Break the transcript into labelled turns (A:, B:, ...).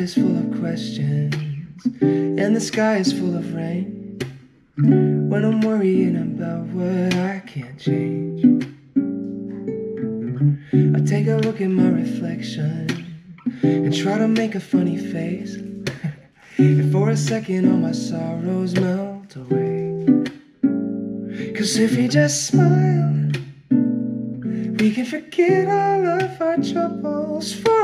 A: is full of questions, and the sky is full of rain. When I'm worrying about what I can't change, I take a look at my reflection and try to make a funny face. And for a second all my sorrows melt away. 'Cause if we just smile, we can forget all of our troubles for